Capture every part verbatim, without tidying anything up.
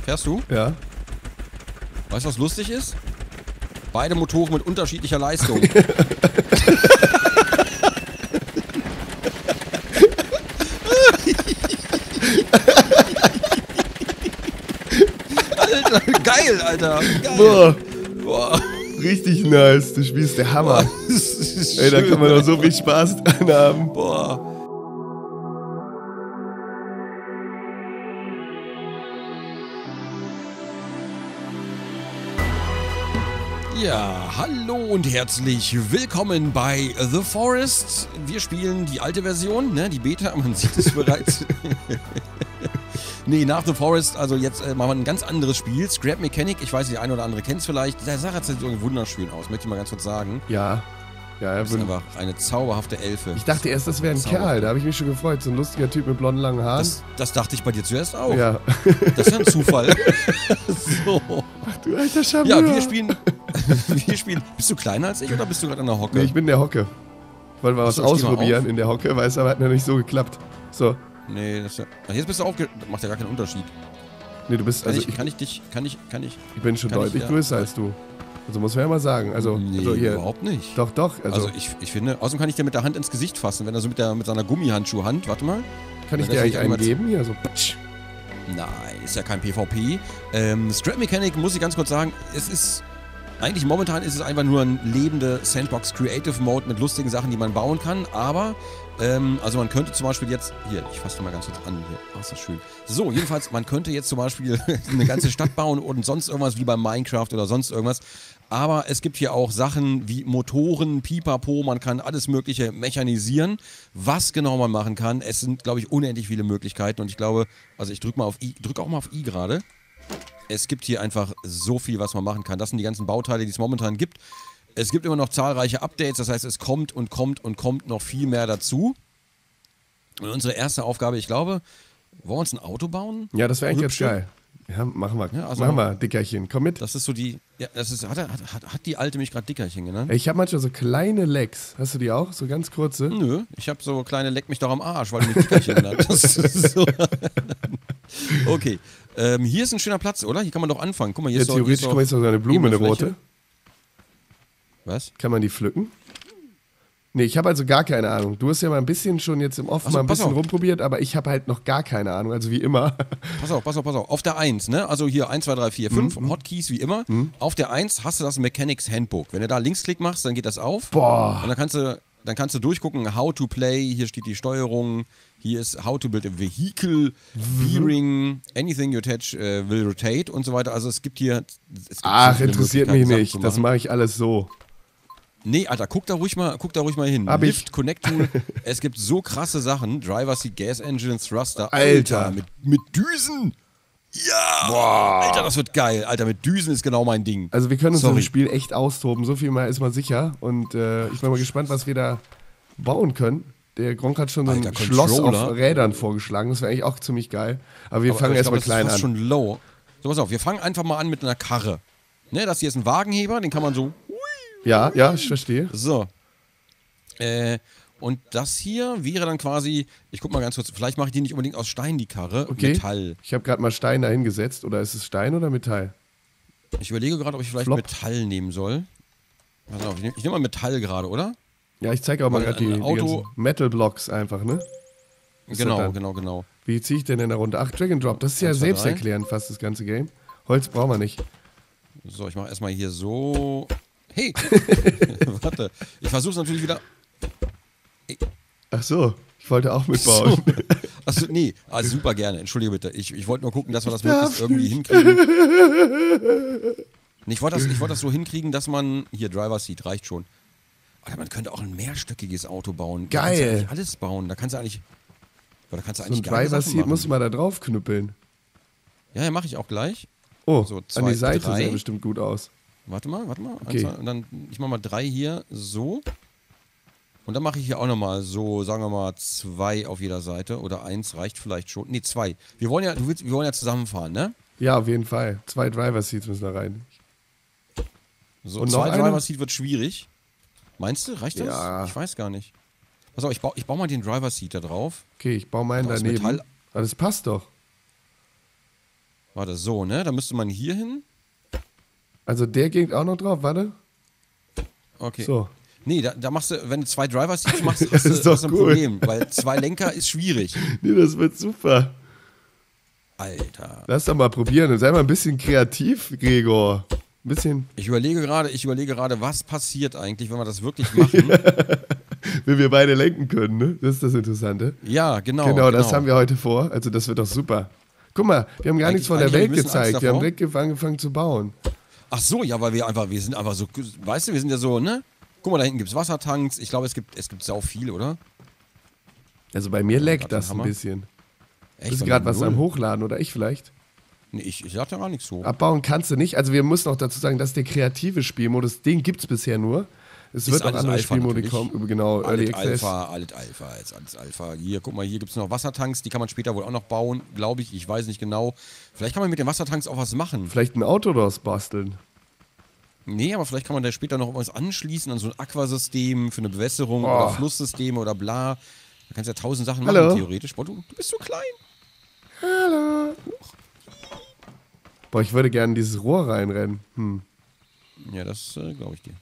Fährst du? Ja. Weißt du, was lustig ist? Beide Motoren mit unterschiedlicher Leistung. Alter, geil, Alter. Geil. Boah. Boah. Richtig nice. Du spielst der Hammer. Boah, das ist Ey, da schön, kann man doch Alter. so viel Spaß dran haben. Boah. Ja, hallo und herzlich willkommen bei The Forest. Wir spielen die alte Version, ne, die Beta, man sieht es bereits. Nee, nach The Forest, also jetzt äh, machen wir ein ganz anderes Spiel. Scrap Mechanic, ich weiß, die eine oder andere kennt es vielleicht. Der Sache sieht so wunderschön aus, möchte ich mal ganz kurz sagen. Ja. Ja, er Das ist einfach eine zauberhafte Elfe. Ich dachte erst, das wäre ein Kerl. Da habe ich mich schon gefreut. So ein lustiger Typ mit blonden, langen Haaren. Das, das dachte ich bei dir zuerst auch. Ja. Das ist ja ein Zufall. So. Ach du alter Schammer. Ja, wir spielen, wir spielen. Bist du kleiner als ich oder bist du gerade an der Hocke? Nee, ich bin der Hocke. Ich wollte mal was Achso, steh mal ausprobieren auf. in der Hocke, weil es aber hat noch nicht so geklappt. So. Nee, das ist ja, ach, jetzt bist du aufge... Das macht ja gar keinen Unterschied. Nee, du bist, Kann, also ich, ich, kann ich dich, kann ich, kann ich... ich bin schon kann ich deutlich ja- größer als du. Also muss man ja mal sagen. Also, Nee, also hier. überhaupt nicht. Doch, doch. Also, Also, ich, ich finde, außerdem kann ich dir mit der Hand ins Gesicht fassen, wenn er so mit, der, mit seiner Gummihandschuhhand, warte mal. kann ich das dir eigentlich nicht einen einmal- geben? Hier, so. Patsch. Nein, ist ja kein PvP. Ähm, Scrap Mechanic, muss ich ganz kurz sagen, es ist... Eigentlich momentan ist es einfach nur ein lebende Sandbox Creative Mode mit lustigen Sachen, die man bauen kann, aber, ähm, also man könnte zum Beispiel jetzt, hier, ich fasse mal ganz kurz an, hier, ach, ist das schön. So, jedenfalls, man könnte jetzt zum Beispiel eine ganze Stadt bauen und sonst irgendwas wie bei Minecraft oder sonst irgendwas, aber es gibt hier auch Sachen wie Motoren, Pipapo, man kann alles mögliche mechanisieren, was genau man machen kann. Es sind, glaube ich, unendlich viele Möglichkeiten und ich glaube, also ich drücke mal auf I, drücke auch mal auf I gerade. Es gibt hier einfach so viel, was man machen kann. Das sind die ganzen Bauteile, die es momentan gibt. Es gibt immer noch zahlreiche Updates, das heißt, es kommt und kommt und kommt noch viel mehr dazu. Und unsere erste Aufgabe, ich glaube, wollen wir uns ein Auto bauen? Ja, das wäre eigentlich ganz Hübsche? geil. Ja, machen wir. Ja, also- machen wir, Dickerchen. Komm mit. Das ist so die, ja, das ist, hat, hat, hat, hat die Alte mich gerade Dickerchen genannt? Ey, ich habe manchmal so kleine Legs. Hast du die auch? So ganz kurze? Nö, ich habe so kleine Leck mich doch am Arsch, weil du mich Dickerchen genannt hast. So. Okay, ähm, hier ist ein schöner Platz, oder? Hier kann man doch anfangen. Guck mal, hier Ja, ist doch, hier theoretisch, ist guck mal, doch ist doch so eine Blume, eine Ebenfläche. rote. Was? Kann man die pflücken? Nee, ich habe also gar keine Ahnung. Du hast ja mal ein bisschen schon jetzt im Off Ach so, mal ein pass bisschen auf. rumprobiert, aber ich habe halt noch gar keine Ahnung, also wie immer. Pass auf, pass auf, pass auf. Auf der eins, ne? Also hier eins, zwei, drei, vier, fünf, Mhm. Hotkeys wie immer. Auf der eins hast du das Mechanics Handbook. Wenn du da Linksklick machst, dann geht das auf. Boah. Und dann kannst du, dann kannst du durchgucken, how to play, hier steht die Steuerung, hier ist how to build a vehicle, veering, anything you touch uh, will rotate und so weiter. Also es gibt hier... Es gibt so Ach, viele interessiert mich Möglichkeiten, Sachen nicht. zu Das machen. mache ich alles so. Nee, Alter, guck da ruhig mal, guck da ruhig mal hin. Hab ich. Lift, Connect Tool. Es gibt so krasse Sachen. Driver Seat, Gas Engine, Thruster. Alter. mit, mit Düsen. Ja. Boah. Alter, das wird geil. Alter, mit Düsen ist genau mein Ding. Also wir können uns Sorry. im Spiel echt austoben. So viel mal ist mal sicher. Und äh, ich bin mal gespannt, was wir da bauen können. Der Gronk hat schon so ein Alter, Schloss auf Controller. Rädern vorgeschlagen. Das wäre eigentlich auch ziemlich geil. Aber wir Aber fangen ich erstmal glaub, das klein ist fast an. schon low. So, pass auf, wir fangen einfach mal an mit einer Karre. Ne, das hier ist ein Wagenheber, den kann man so... Ja, ja, ich verstehe. So. Äh, und das hier wäre dann quasi... Ich guck mal ganz kurz, vielleicht mache ich die nicht unbedingt aus Stein, die Karre. Okay. Metall. Ich habe gerade mal Stein da hingesetzt. Oder ist es Stein oder Metall? Ich überlege gerade, ob ich vielleicht Flop. Metall nehmen soll. Pass auf, ich nehme nehm mal Metall gerade, oder? Ja, ich zeige auch mal Weil gerade die, ein die Auto- ganzen Metal-Blocks einfach, ne? Ist das Genau, dann? genau, genau. Wie ziehe ich denn in der Runde? Ach, Drag and Drop. Das ist ja Eins, zwei, selbsterklärend fast, das ganze Game. Holz brauchen wir nicht. So, ich mache erstmal hier so. Hey! Warte. Ich versuche es natürlich wieder. Ach so, ich wollte auch mitbauen. So. Achso, nee. Ah, super gerne. Entschuldige bitte. Ich, ich wollte nur gucken, dass wir das darf möglichst irgendwie hinkriegen. Nee, Ich wollte das, ich wollte das so hinkriegen, dass man. Hier, Driver Seat reicht schon. Oder man könnte auch ein mehrstöckiges Auto bauen. Da kannst du Geil. eigentlich alles bauen. Da kannst du eigentlich. Da kannst du So ein eigentlich geile Driver Sachen Seat machen. muss man da drauf knüppeln. Ja, ja, mache ich auch gleich. Oh, So, an zwei, die Seite drei. sah bestimmt gut aus. Warte mal, warte mal. Okay. Eins, zwei, und dann, ich mach mal drei hier, so. Und dann mache ich hier auch nochmal so, sagen wir mal, zwei auf jeder Seite. Oder eins reicht vielleicht schon. Nee, zwei. Wir wollen ja, du willst, wir wollen ja zusammenfahren, ne? Ja, auf jeden Fall. Zwei Driver Seats müssen da rein. So, Und noch zwei einer? Driver Seat wird schwierig. Meinst du? Reicht das? Ja. Ich weiß gar nicht. Pass auf, ich baue ich bau mal den Driver Seat da drauf. Okay, ich baue meinen Aus daneben. Metall. Aber das passt doch. Warte, so, ne? Da müsste man hier hin. Also der geht auch noch drauf, warte. Okay. So. Nee, da, da machst du, wenn du zwei Driver-Seats machst, hast Das du, ist doch hast du ein cool. Problem, weil zwei Lenker ist schwierig. Nee, das wird super. Alter. Lass doch mal probieren und sei mal ein bisschen kreativ, Gregor. Ein bisschen, Ich überlege gerade, ich überlege gerade, was passiert eigentlich, wenn wir das wirklich machen. wenn wir beide lenken können, ne? Das ist das Interessante. Ja, genau. Genau, das haben wir heute vor. Also das wird doch super. Guck mal, wir haben gar nichts Eigentlich- von der eigentlich Welt ein bisschen Angst gezeigt. Wir haben davor. direkt angefangen zu bauen. Ach so, ja, weil wir einfach, wir sind einfach so, weißt du, wir sind ja so, ne? Guck mal, da hinten gibt's Wassertanks. Ich glaube, es gibt, es gibt sau viel, oder? Also bei mir leckt grad das den ein Hammer. bisschen. Echt? Bist Bei gerade mir was null. am Hochladen oder ich vielleicht? Nee, ich, ich sag da gar nichts so. Abbauen kannst du nicht. Also wir müssen auch dazu sagen, das ist der kreative Spielmodus. Den gibt es bisher nur. Es Ist wird auch alles andere Alpha Spielmodi natürlich. kommen. Genau, Early Alles Access. Alpha, alles Alpha, ist alles Alpha. Hier, guck mal, hier gibt es noch Wassertanks, die kann man später wohl auch noch bauen, glaube ich. Ich weiß nicht genau. Vielleicht kann man mit den Wassertanks auch was machen. Vielleicht ein Auto daraus basteln. Nee, aber vielleicht kann man da später noch was anschließen an so ein Aquasystem für eine Bewässerung Oh. oder Flusssysteme oder bla. Da kannst du ja tausend Sachen Hallo. machen, theoretisch. Boah, du, du bist so klein. Hallo. Boah, ich würde gerne in dieses Rohr reinrennen. Hm. Ja, das äh, glaube ich dir.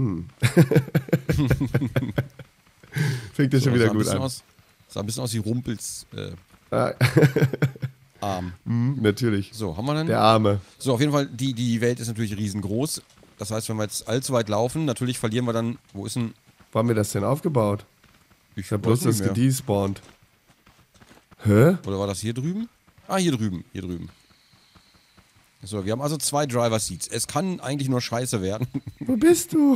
Fängt ja So, schon wieder sah ein gut bisschen an. Aus, sah ein bisschen aus wie Rumpels äh, Ah, Arm. hm, natürlich. So, haben wir dann? Der Arme. So, auf jeden Fall, die, die Welt ist natürlich riesengroß. Das heißt, wenn wir jetzt allzu weit laufen, natürlich verlieren wir dann. Wo ist denn. Wo haben wir das denn aufgebaut? Ich Ich habe bloß weiß nicht das mehr. gedespawnt. Hä? Oder war das hier drüben? Ah, hier drüben. Hier drüben. So, wir haben also zwei Driver-Seats. Es kann eigentlich nur scheiße werden. Wo bist du?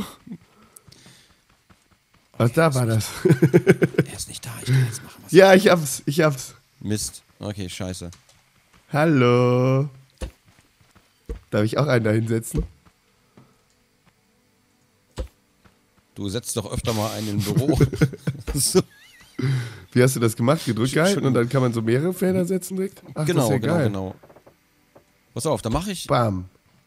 Was da war das? Er ist nicht da. Ich kann jetzt machen, was Ja, ich hab's. Ich hab's. Mist. Okay, scheiße. Hallo. Darf ich auch einen da hinsetzen? Du setzt doch öfter mal einen im Büro. so. Wie hast du das gemacht? Gedrückt Sch- gehalten schön. und dann kann man so mehrere Felder setzen direkt? Ach, Genau, das ist ja genau, geil. genau. Pass auf, da mache ich. Bam.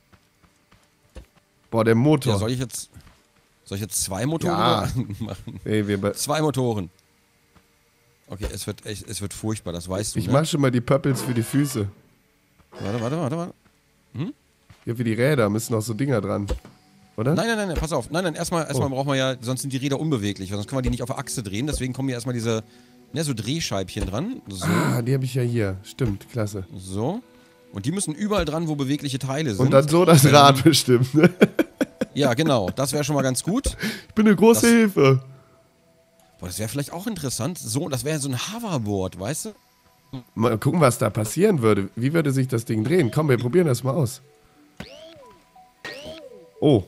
Boah, der Motor. Ja, soll ich jetzt. Soll ich jetzt zwei Motoren Ja. machen? Ey, wir be- Zwei Motoren. Okay, es wird, echt, es wird furchtbar, das weißt du. ich ne? mach schon mal die Pöppels für die Füße. Warte, warte, warte, warte. Ja, für die Räder müssen noch so Dinger dran. Oder? Nein, nein, nein, nein, pass auf. Nein, nein, erstmal, erstmal brauchen wir ja, sonst sind die Räder unbeweglich, weil sonst können wir die nicht auf der Achse drehen. Deswegen kommen hier erstmal diese, ne, so Drehscheibchen dran. So, Ah, die habe ich ja hier. Stimmt, klasse. so. Und die müssen überall dran, wo bewegliche Teile sind. Und dann so das Rad bestimmt. Ne? Ja, genau. Das wäre schon mal ganz gut. Ich bin eine große Das- Hilfe. Boah, das wäre vielleicht auch interessant. So, das wäre so ein Hoverboard, weißt du? Mal gucken, was da passieren würde. Wie würde sich das Ding drehen? Komm, wir probieren das mal aus. Oh.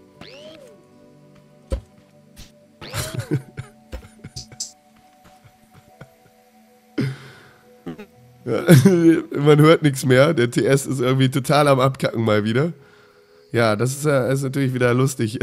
Ja, man hört nichts mehr. Der T S ist irgendwie total am Abkacken mal wieder. Ja, das ist, äh, ist natürlich wieder lustig.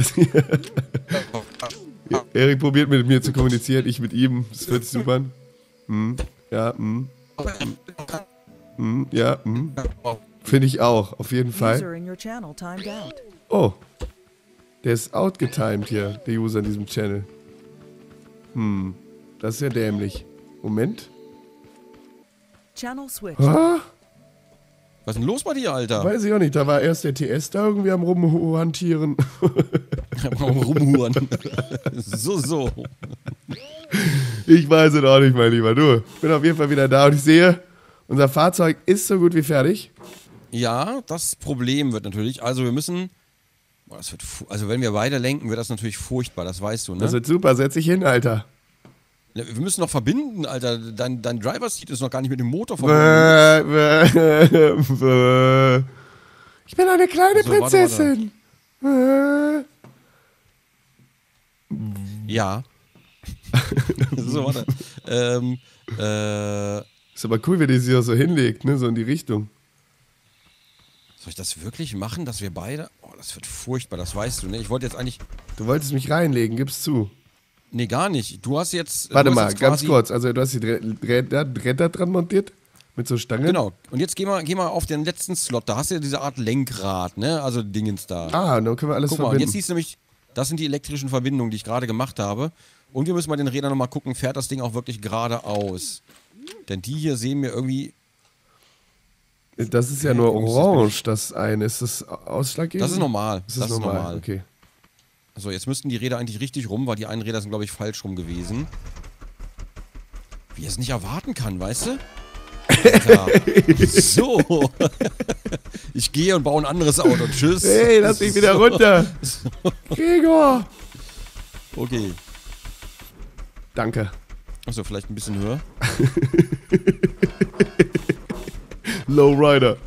Erik probiert mit mir zu kommunizieren, ich mit ihm. Das wird super. Hm, ja, hm. Hm, ja, hm. Finde ich auch, auf jeden Fall. User in your channel timed out. Oh, der ist outgetimed hier, der User in diesem Channel. Hm, das ist ja dämlich. Moment. Channel switch. Ah, Was ist denn los bei dir, Alter? weiß ich auch nicht, da war erst der T S da irgendwie am rumhantieren. Rumhuren. so, so. Ich weiß es auch nicht, mein Lieber. Du, ich bin auf jeden Fall wieder da und ich sehe, unser Fahrzeug ist so gut wie fertig. Ja, das Problem wird natürlich, also wir müssen, boah, das wird, fu- also wenn wir beide lenken, wird das natürlich furchtbar, das weißt du, ne? Das wird super, setz dich hin, Alter. Ja, wir müssen noch verbinden, Alter. Dein, dein Driver-Seat ist noch gar nicht mit dem Motor verbunden. Bäh, bäh, bäh. Ich bin eine kleine So, warte, Prinzessin. Bäh. Ja. so, warte. Ähm, äh, Ist aber cool, wie die sich auch so hinlegt, ne? So in die Richtung. soll ich das wirklich machen, dass wir beide. Oh, das wird furchtbar, das weißt du, ne? Ich wollte jetzt eigentlich. Du wolltest mich reinlegen, gib's zu. Nee, gar nicht. Du hast jetzt. Warte du hast mal, jetzt ganz quasi, kurz. Also du hast die Drä- Räder, Räder dran montiert? Mit so Stangen? Genau. Und jetzt geh mal, geh mal auf den letzten Slot. Da hast du ja diese Art Lenkrad, ne? Also Dingens da. Ah, dann können wir alles Guck mal, und verbinden. jetzt siehst du nämlich, das sind die elektrischen Verbindungen, die ich gerade gemacht habe. Und wir müssen mal den Rädern nochmal gucken, fährt das Ding auch wirklich geradeaus. Denn die hier sehen mir irgendwie. Das ist ja nur orange, das eine. Ist das ausschlaggebend? Das ist normal. Das ist, das ist normal. normal, okay. So, jetzt müssten die Räder eigentlich richtig rum, weil die einen Räder sind, glaube ich, falsch rum gewesen. Wie er es nicht erwarten kann, weißt du? Alter. So. Ich gehe und baue ein anderes Auto. Tschüss. Hey, lass mich wieder so. runter. So. Gregor. Okay. Danke. Achso, vielleicht ein bisschen höher. Lowrider.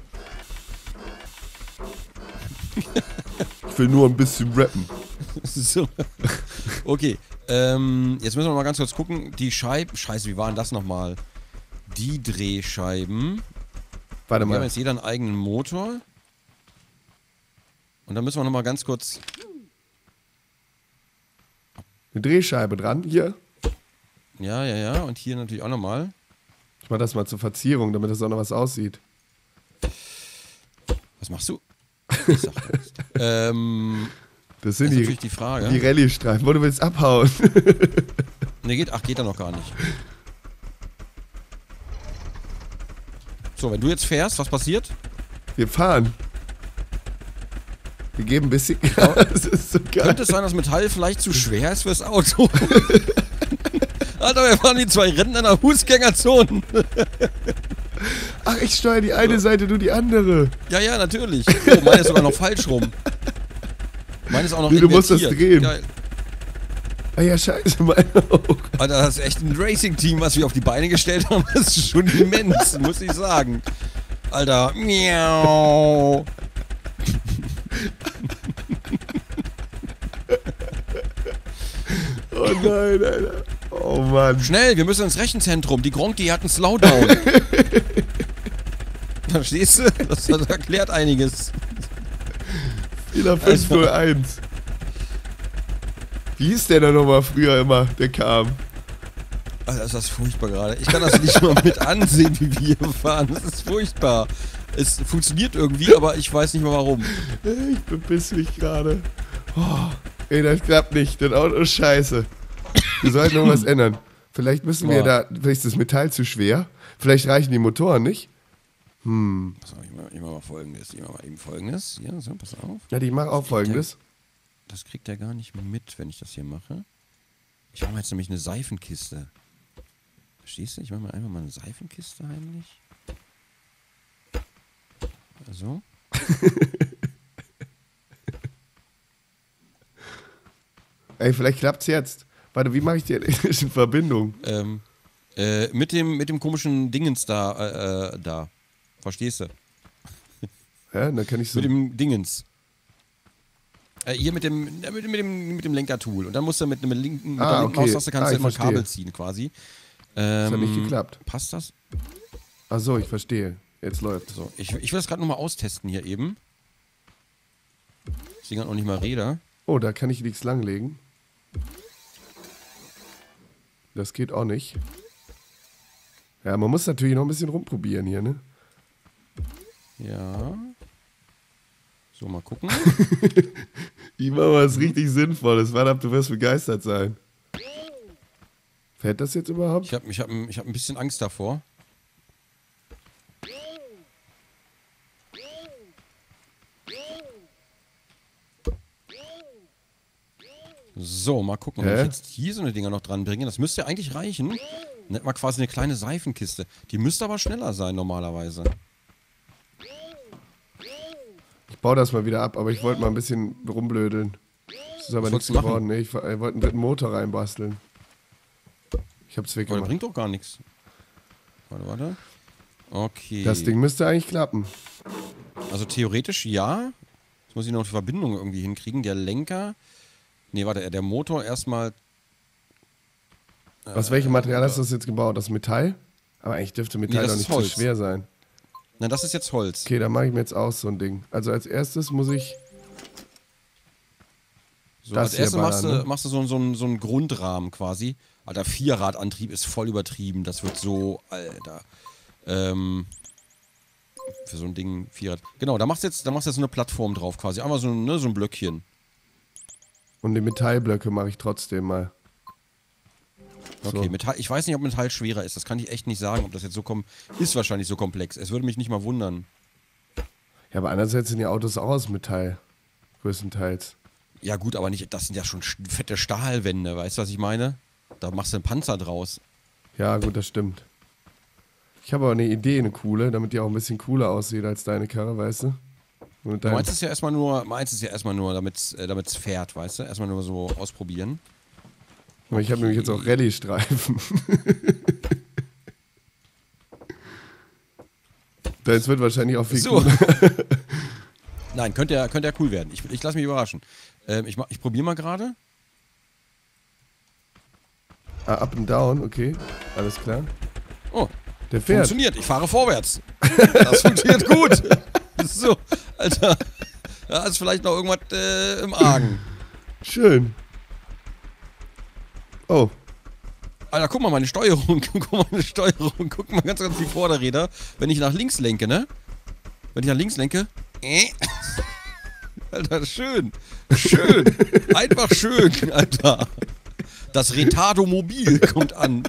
Ich will nur ein bisschen rappen. So. Okay. Ähm, jetzt müssen wir mal ganz kurz gucken. Die Scheiben. Scheiße, wie waren das nochmal? Die Drehscheiben. Warte mal. Wir haben jetzt jeder einen eigenen Motor. Und dann müssen wir nochmal ganz kurz. Eine Drehscheibe dran, hier. Ja, ja, ja. Und hier natürlich auch nochmal. Ich mach das mal zur Verzierung, damit das auch noch was aussieht. Was machst du? Ich sag das. ähm, das sind das ist die, natürlich die Frage. Die Rallye-Streifen. Wo du willst abhauen. Ne, geht. Ach, geht da noch gar nicht. So, wenn du jetzt fährst, was passiert? Wir fahren. Wir geben ein bisschen Gas. Das ist so geil. Könnte es sein, dass Metall vielleicht zu schwer ist fürs Auto? Alter, wir fahren die zwei Rennen in der Fußgängerzone. Ach, ich steuere die eine Seite, du die andere. Ja, ja, natürlich. Oh, meine ist sogar noch falsch rum. Meine ist auch noch nee, du musst das invertiert. drehen. Geil. Ah ja, scheiße, meine auch. Alter, das ist echt ein Racing-Team, was wir auf die Beine gestellt haben. Das ist schon immens, muss ich sagen. Alter, miau. Oh nein, Alter. Oh Mann. Schnell, wir müssen ins Rechenzentrum. Die Gronk, die hat einen Slowdown. Verstehst du? Das, das erklärt einiges. Fehler fünf null eins. Wie hieß der denn nochmal früher immer, der kam? Alter, ist das furchtbar gerade. Ich kann das nicht mal mit ansehen, wie wir hier fahren. Das ist furchtbar. Es funktioniert irgendwie, aber ich weiß nicht mal warum. Ich bepiss mich gerade. Oh, ey, das klappt nicht. Das Auto ist scheiße. Wir sollten noch was ändern. Vielleicht müssen wir da, vielleicht ist das Metall zu schwer. Vielleicht reichen die Motoren nicht. Hm. So, ich mach, ich mach mal folgendes. Ich mach mal eben folgendes. Ja, so, pass auf. Ja, ich mache auch folgendes. Das kriegt er gar nicht mit, wenn ich das hier mache. Ich mache jetzt nämlich eine Seifenkiste. Verstehst du? Ich mache mir einfach mal eine Seifenkiste heimlich. So. Ey, vielleicht klappt's jetzt. Warte, wie mache ich die elektrische Verbindung? Ähm, äh, mit dem, mit dem komischen Dingens da, äh, äh, da. Verstehst du? Ja, dann kann ich so. Mit dem Dingens. Äh, hier mit dem, äh, mit, mit dem, mit dem Lenkertool. Und dann musst du mit einem linken, mit ah, der linken okay. Maustaste kannst ah, du immer ein verstehe. Kabel ziehen quasi. Ähm, Das hat nicht geklappt. Passt das? Ach so, ich verstehe. Jetzt läuft. So, ich, ich will das gerade nochmal austesten hier eben. Ich sehe gerade auch nicht mal Räder. Oh, da kann ich nichts langlegen. Das geht auch nicht. Ja, man muss natürlich noch ein bisschen rumprobieren hier, ne? Ja. So, mal gucken. Ich mache was richtig Sinnvolles. Warte, du wirst begeistert sein. Fährt das jetzt überhaupt? Ich habe ich hab, ich hab ein bisschen Angst davor. So, mal gucken, ob Hä? ich jetzt hier so eine Dinger noch dran bringe. Das müsste ja eigentlich reichen. Nennt man quasi eine kleine Seifenkiste. Die müsste aber schneller sein normalerweise. Ich baue das mal wieder ab, aber ich wollte mal ein bisschen rumblödeln. Das ist aber Was nichts wolltest du geworden. Nee, ich, ich wollte einen dritten Motor reinbasteln. Ich hab's Aber der weggemacht. bringt doch gar nichts. Warte, warte. Okay. Das Ding müsste eigentlich klappen. Also theoretisch ja. Jetzt muss ich noch die Verbindung irgendwie hinkriegen. Der Lenker. Nee, warte, der Motor erstmal. Aus welchem Material hast du das jetzt gebaut? Das Metall? Aber eigentlich dürfte Metall Nee, das doch ist nicht zu Holz. schwer sein. Na, das ist jetzt Holz. Okay, dann mache ich mir jetzt auch so ein Ding. Also als erstes muss ich So, das als hier erstes machst, ballern, du, ne? machst du so, so, einen- so einen Grundrahmen quasi. Alter, Vierradantrieb ist voll übertrieben. Das wird so, Alter. Ähm, für so ein Ding, Vierrad. Genau, da machst du jetzt, da machst du jetzt so eine Plattform drauf quasi. Einmal so, ne, so ein Blöckchen. Und die Metallblöcke mache ich trotzdem mal. Okay, So. Metall, ich weiß nicht, ob Metall schwerer ist. Das kann ich echt nicht sagen, ob das jetzt so kommt. Ist wahrscheinlich so komplex. Es würde mich nicht mal wundern. Ja, aber andererseits sind die Autos auch aus Metall. Größtenteils. Ja gut, aber nicht, das sind ja schon sch- fette Stahlwände, weißt du, was ich meine? Da machst du einen Panzer draus. Ja, gut, das stimmt. Ich habe aber eine Idee, eine coole, damit die auch ein bisschen cooler aussieht als deine Karre, weißt du? Und dein, Meins ist ja erstmal nur, meins ist ja erstmal nur, damit es äh, damit's fährt, weißt du? Erstmal nur so ausprobieren. aber ich habe nämlich jetzt auch Rallye-Streifen. Das wird wahrscheinlich auch viel So. cooler. Nein, könnte ja, könnte ja cool werden. Ich, ich lasse mich überraschen. Ähm, ich mach- ich probiere mal gerade. Ah, up and down, okay. Alles klar. Oh, Der fährt. funktioniert. Ich fahre vorwärts. Das funktioniert gut. So, Alter. Da ist vielleicht noch irgendwas äh, im Argen. Schön. Oh, Alter, guck mal, meine Steuerung. Guck mal, meine Steuerung. Guck mal ganz, ganz die Vorderräder. Wenn ich nach links lenke, ne? Wenn ich nach links lenke. Äh. Alter, schön. Schön. Einfach schön, Alter. Das Retardo-Mobil kommt an.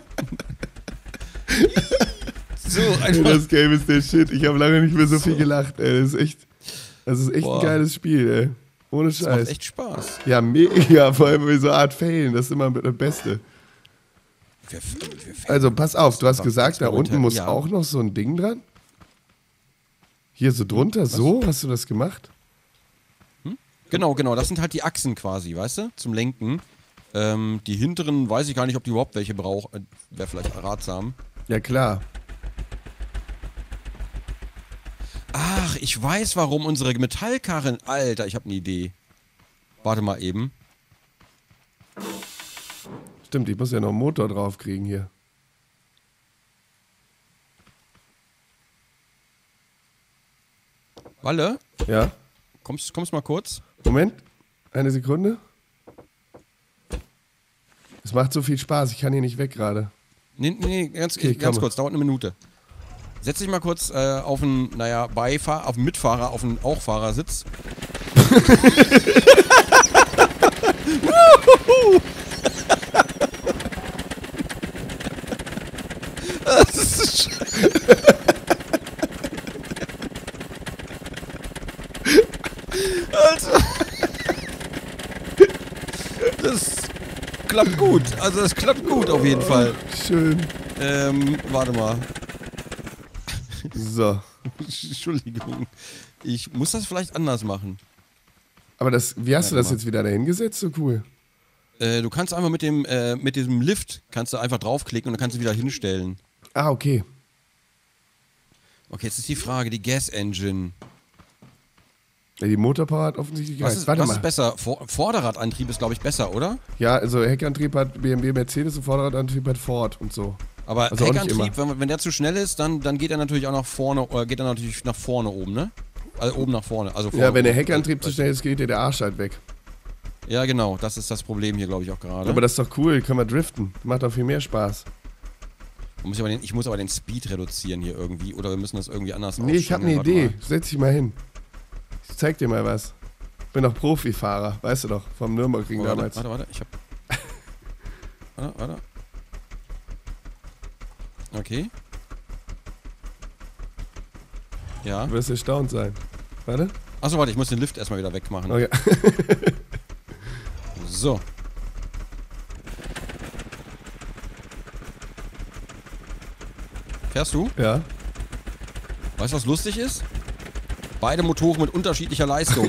So, einfach. das Game ist der Shit. Ich habe lange nicht mehr so viel gelacht, ey. Das ist echt, das ist echt Boah. ein geiles Spiel, ey. Ohne Das macht Scheiß. echt Spaß. Ja, mega. Vor allem bei so Art Failen. Das ist immer das Beste. Wir, wir Also, pass auf. Du hast Das gesagt, da unten muss ja. auch noch so ein Ding dran. Hier so drunter, so? Hast du das gemacht? Genau, genau. Das sind halt die Achsen quasi, weißt du? Zum Lenken. Ähm, die hinteren weiß ich gar nicht, ob die überhaupt welche brauchen. Äh, Wäre vielleicht ratsam. Ja, klar. Ach, ich weiß, warum unsere Metallkarren... Alter, ich habe eine Idee. Warte mal eben. Stimmt, ich muss ja noch einen Motor drauf kriegen hier. Walle, Ja? kommst, kommst mal kurz? Moment. Eine Sekunde. Es macht so viel Spaß. Ich kann hier nicht weg gerade. Nee, nee, ganz, Okay, ganz komm. kurz, dauert eine Minute. Setz dich mal kurz äh, auf einen, naja, Beifahrer, auf einen Mitfahrer, auf einen Auch-Fahrersitz. Das ist sch- Alter. Das klappt gut. Also das klappt gut auf jeden Fall. Schön. Ähm, warte mal. So. Entschuldigung. Ich muss das vielleicht anders machen. Aber das, wie hast du Warte das mal. jetzt wieder dahin gesetzt? So cool. Äh, du kannst einfach mit dem, äh, mit diesem Lift, kannst du einfach draufklicken und dann kannst du wieder hinstellen. Ah, okay. Okay, jetzt ist die Frage, die Gas Engine. Ja, die Motorpower hat offensichtlich Was gereicht. ist, Warte was mal. ist besser? Vor Vorderradantrieb ist, glaube ich, besser, oder? Ja, also Heckantrieb hat B M W, Mercedes und Vorderradantrieb hat Ford und so. Aber Also auch nicht Heckantrieb, wenn, wenn der zu schnell ist, dann, dann geht er natürlich auch nach vorne, äh, geht er natürlich nach vorne oben, ne? Also oben nach vorne. Also vorne Ja, wenn der oben. Heckantrieb zu schnell ist, geht dir der Arsch halt weg. Ja, genau, das ist das Problem hier, glaube ich, auch gerade. Aber das ist doch cool, können wir driften. Macht doch viel mehr Spaß. Muss ich, aber den, ich muss aber den Speed reduzieren hier irgendwie, oder wir müssen das irgendwie anders Nee, ich habe eine ausstellen. Warte Idee. Setz dich mal hin. Ich zeig dir mal was. Bin doch Profifahrer, weißt du doch, vom Nürburgring mal. Oh, damals. warte, warte, warte, ich hab... warte, warte. Okay. Ja. Du wirst erstaunt sein. Warte. Achso, warte, ich muss den Lift erstmal wieder wegmachen. Oh ja. So. Fährst du? Ja. Weißt du, was lustig ist? Beide Motoren mit unterschiedlicher Leistung.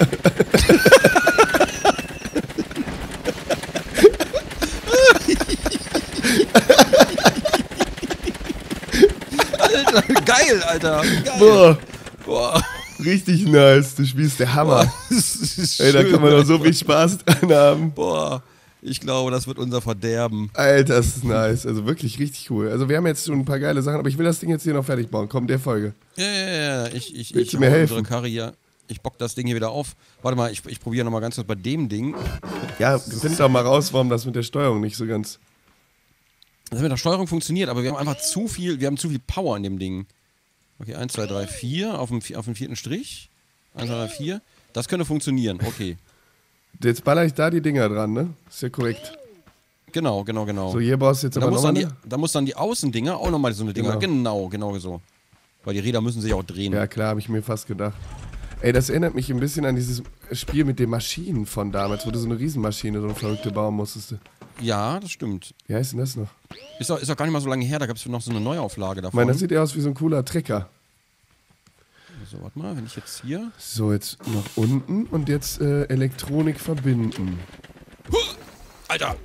Alter, geil, Alter. Geil. Boah, Boah. richtig nice. Du spielst der Hammer. Das ist Ey, da schön, kann man doch so Alter. viel Spaß dran haben. Boah. Ich glaube, das wird unser Verderben. Alter, das ist nice. Also wirklich richtig cool. Also wir haben jetzt schon ein paar geile Sachen, aber ich will das Ding jetzt hier noch fertig bauen. Komm, der Folge. Ja, ja, ja. Ich, ich, Willst ich du mir hau helfen? unsere Karre hier. Ich bock das Ding hier wieder auf. Warte mal, ich, ich probiere nochmal ganz kurz bei dem Ding. Ja, find doch mal raus, warum das mit der Steuerung nicht so ganz... Das mit der Steuerung funktioniert, aber wir haben einfach zu viel, wir haben zu viel Power in dem Ding. Okay, eins, zwei, drei, vier auf dem, auf dem vierten Strich. eins, zwei, drei, vier. Das könnte funktionieren, okay. Jetzt baller ich da die Dinger dran, ne? Ist ja korrekt. Genau, genau, genau. So, hier brauchst du jetzt Und da, aber muss dann die, nochmal... da muss dann die Außendinger auch nochmal so eine Dinger. Genau. Genau, genau so. Weil die Räder müssen sich auch drehen. Ja, klar, habe ich mir fast gedacht. Ey, das erinnert mich ein bisschen an dieses Spiel mit den Maschinen von damals, wo du so eine Riesenmaschine, so eine verrückte bauen musstest. Ja, das stimmt. Wie heißt denn das noch? Ist auch, ist auch gar nicht mal so lange her, da gab es noch so eine Neuauflage Ich davon. meine, das sieht ja aus wie so ein cooler Trecker. So, warte mal, wenn ich jetzt hier... So, jetzt noch unten und jetzt äh, Elektronik verbinden. Alter!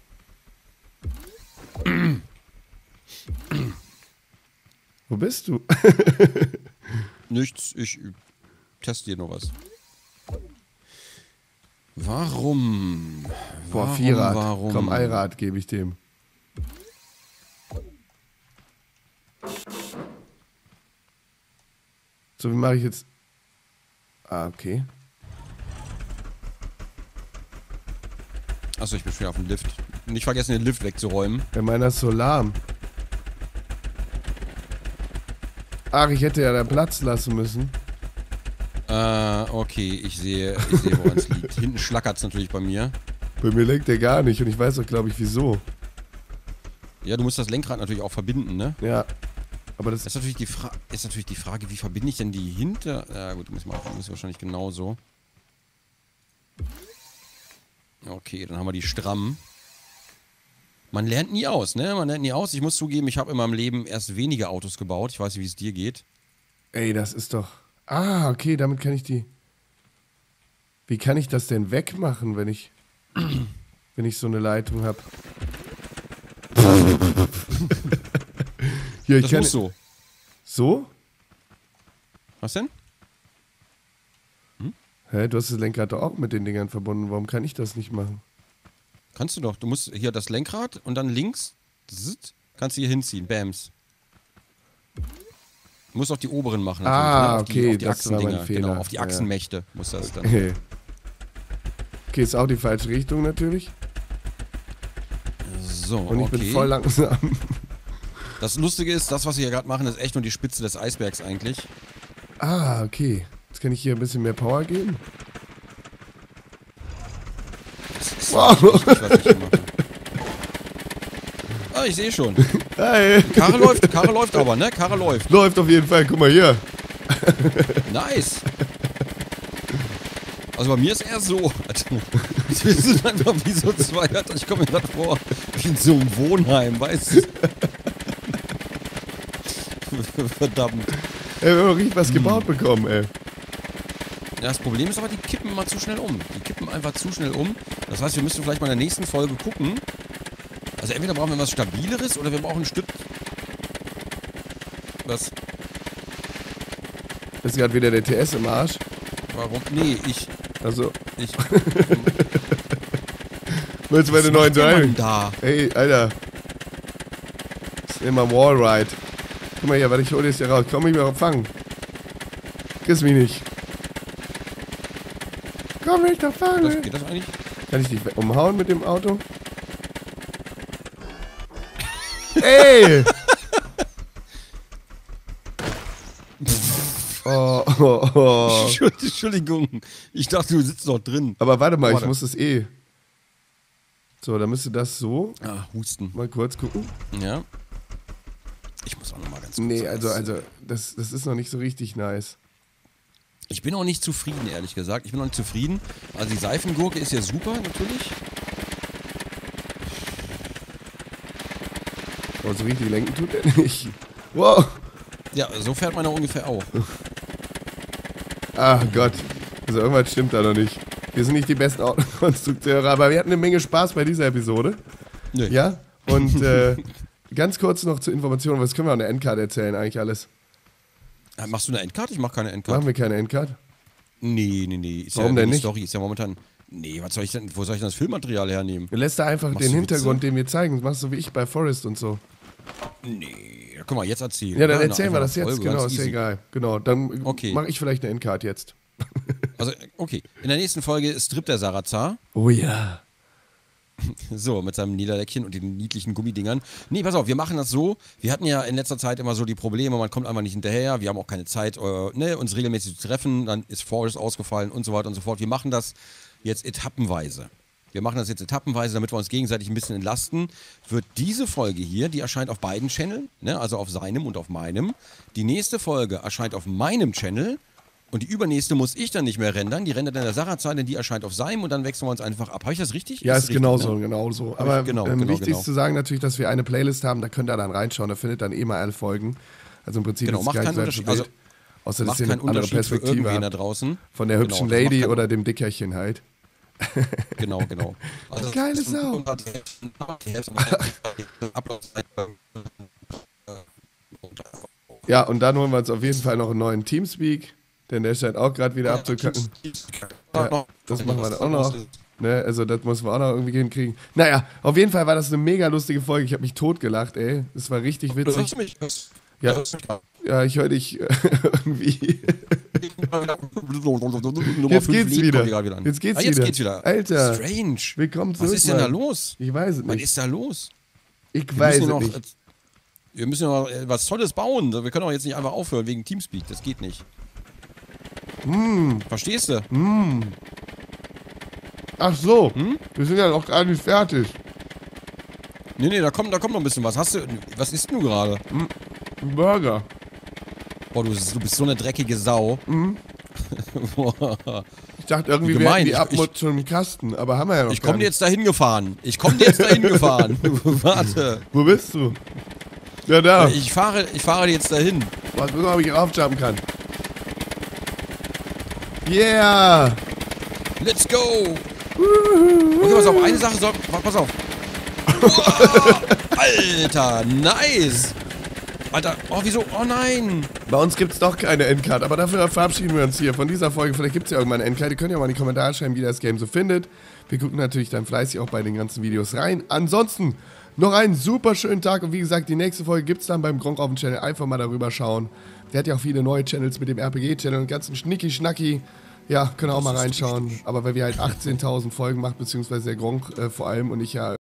Wo bist du? Nichts, ich teste hier nur was. Warum? Boah, warum, Vierrad. Warum? Komm, Allrad gebe ich dem. So, wie mache ich jetzt... Ah, okay. Achso, ich bin schon auf dem Lift. Nicht vergessen, den Lift wegzuräumen. Ja, meiner ist so lahm. Ach, ich hätte ja da Platz lassen müssen. Äh, okay, ich sehe, ich sehe, woran es liegt. Hinten schlackert es natürlich bei mir. Bei mir lenkt der gar nicht und ich weiß auch, glaube ich, wieso. Ja, du musst das Lenkrad natürlich auch verbinden, ne? Ja, aber das... Das ist natürlich die, Fra ist natürlich die Frage, wie verbinde ich denn die hinter... Ja gut, muss, man, muss wahrscheinlich genauso. Okay, dann haben wir die stramm. Man lernt nie aus, ne? Man lernt nie aus. Ich muss zugeben, ich habe in meinem Leben erst wenige Autos gebaut. Ich weiß nicht, wie es dir geht. Ey, das ist doch... Ah, okay, damit kann ich die... Wie kann ich das denn wegmachen, wenn ich... wenn ich so eine Leitung habe? Hier, ich Das kann... muss so. So? Was denn? Hä, du hast das Lenkrad doch auch mit den Dingern verbunden. Warum kann ich das nicht machen? Kannst du doch. Du musst hier das Lenkrad und dann links zzt, kannst du hier hinziehen. Bams. Du musst auch die oberen machen. Ah, ne? Auf die, okay, auf die das war mein Achsendinger. Fehler. Genau, auf die Ja. Achsenmächte muss das dann. Okay, ist auch die falsche Richtung natürlich. So, Und ich okay. bin voll langsam. Das Lustige ist, das, was wir hier gerade machen, ist echt nur die Spitze des Eisbergs eigentlich. Ah, okay. Jetzt kann ich hier ein bisschen mehr Power geben. Das ist Wow. nicht richtig, was ich hier mache. Ah, ich sehe schon. Hey. Karre läuft, Karre läuft aber, ne? Karre läuft. Läuft auf jeden Fall. Guck mal hier. Nice. Also bei mir ist eher so. Also, wir sind einfach wie so zwei. Alter, ich komme mir gerade vor, wie in so einem Wohnheim, weißt du? Verdammt. Ey, wir haben noch richtig was gebaut bekommen, ey. Ja, das Problem ist aber, die kippen immer zu schnell um. Die kippen einfach zu schnell um. Das heißt, wir müssen vielleicht mal in der nächsten Folge gucken. Also entweder brauchen wir was Stabileres oder wir brauchen ein Stück... Was? Ist gerade wieder der T S im Arsch. Warum? Nee, ich... Also, ich willst du meine was neuen macht der Mann Driving? da? Ey, Alter. Das ist immer Wallride. Guck mal hier, warte, ich hol das hier raus. Komm mich mal fangen. Kiss mich nicht. Komm mich doch Das, fangen. geht das eigentlich? Kann ich dich umhauen mit dem Auto? Ey! Oh, oh, oh. Entschuldigung. Ich dachte, du sitzt noch drin. Aber warte mal, ich Warte. muss das eh. So, dann müsste das so. Ah, Husten. Mal kurz gucken. Ja. Ich muss auch noch mal ganz kurz... Nee, also, was- also, das, das ist noch nicht so richtig nice. Ich bin auch nicht zufrieden, ehrlich gesagt. Ich bin auch nicht zufrieden. Also die Seifengurke ist ja super, natürlich. Aber so richtig lenken tut er nicht. Wow! Ja, so fährt man ja ungefähr auch. Ach Gott. Also irgendwas stimmt da noch nicht. Wir sind nicht die besten Autokonstrukteure, aber wir hatten eine Menge Spaß bei dieser Episode. Nee. Ja? Und äh, ganz kurz noch zur Information, was können wir an der Endcard erzählen eigentlich alles? Ja, machst du eine Endcard? Ich mach keine Endcard. Machen wir keine Endcard? Nee, nee, nee. Ist Warum ja denn die nicht? Story ist ja momentan... Nee, was soll ich denn... Wo soll ich denn das Filmmaterial hernehmen? Du lässt da einfach Machst den du Hintergrund, Witze? den wir zeigen. Das machst du so wie ich bei Forrest und so. Nee, guck mal, jetzt erzählen. Ja, dann Na, erzählen wir einfach das jetzt. Folge, Genau, ganz ist ja easy. egal. Genau, dann Okay. mache ich vielleicht eine Endcard jetzt. Also, okay. In der nächsten Folge strippt der Sarazar. Oh ja. So, mit seinem Niederleckchen und den niedlichen Gummidingern. Nee, pass auf, wir machen das so. Wir hatten ja in letzter Zeit immer so die Probleme, man kommt einfach nicht hinterher, wir haben auch keine Zeit, äh, ne, uns regelmäßig zu treffen, dann ist Forrest ausgefallen und so weiter und so fort. Wir machen das jetzt etappenweise. wir machen das jetzt etappenweise, damit wir uns gegenseitig ein bisschen entlasten, wird diese Folge hier, die erscheint auf beiden Channeln, ne, also auf seinem und auf meinem. Die nächste Folge erscheint auf meinem Channel und die übernächste muss ich dann nicht mehr rendern. Die rendert in der Sarah-Zeit, denn die erscheint auf seinem und dann wechseln wir uns einfach ab. Habe ich das richtig? Ja, ist, ist richtig, genauso, ne? genauso. Aber genau, ähm, genau, wichtig genau. ist zu sagen natürlich, dass wir eine Playlist haben, da könnt ihr dann reinschauen, da findet dann eh mal alle Folgen. Also im Prinzip Genau, ist es macht gar nicht keinen so Unterschied. wild. Also, Außer dass macht ihr keinen eine andere Unterschied für Perspektive irgendwen da habt. draußen. Von der hübschen Genau, das macht Lady keinen- oder dem Dickerchen halt. Genau, genau. Also, Geile das ist Sau. die Hälfte meiner Uploadzeit, äh, Ja, und dann holen wir uns auf jeden Fall noch einen neuen Teamspeak, denn der scheint auch gerade wieder abzukacken. Ja, das machen wir dann auch noch. Ne, also das muss man auch noch irgendwie hinkriegen. Naja, auf jeden Fall war das eine mega lustige Folge. Ich habe mich totgelacht, ey. Das war richtig Du witzig. hörst mich? Ja, ja, ich höre dich äh, irgendwie. Jetzt geht's wieder. Jetzt geht's ah, jetzt wieder. geht's wieder. Alter. Strange. Willkommen zurück. Was ist denn da Mann. los? Ich weiß es Was nicht. ist da los? Ich Wir weiß müssen es noch, nicht. Wir müssen noch was Tolles bauen. Wir können doch jetzt nicht einfach aufhören wegen Teamspeak. Das geht nicht. Hm. Verstehst du? Ach so, Hm? wir sind ja noch gar nicht fertig. Nee, nee, da kommt, da kommt noch ein bisschen was. Hast du. Was isst du gerade? Ein Burger. Boah, du, du bist so eine dreckige Sau. Boah. Ich dachte irgendwie, Wie wir hätten gemein. die Ich- Abmut schon im Kasten, aber haben wir ja noch Ich gar komme nicht. jetzt dahin gefahren. Ich komme jetzt dahin gefahren. Warte. Wo bist du? Ja, da. Ich fahre, ich fahre jetzt dahin. Warte, guck mal, ob ich raufjumpen kann. Yeah! Let's go! Okay, pass auf, eine Sache soll. Pass auf. Wow, Alter, nice! Alter, oh, wieso? Oh nein! Bei uns gibt's doch keine Endcard, aber dafür verabschieden wir uns hier von dieser Folge. Vielleicht gibt's ja irgendwann eine Endcard. Ihr könnt ja mal in die Kommentare schreiben, wie ihr das Game so findet. Wir gucken natürlich dann fleißig auch bei den ganzen Videos rein. Ansonsten noch einen super schönen Tag und wie gesagt, die nächste Folge gibt's dann beim Gronk auf dem Channel. Einfach mal darüber schauen. Der hat ja auch viele neue Channels mit dem R P G-Channel und ganzen Schnicki-Schnacki. Ja, könnt ihr auch mal reinschauen. Aber weil wir halt achtzehntausend Folgen macht, beziehungsweise der Gronk äh, vor allem und ich ja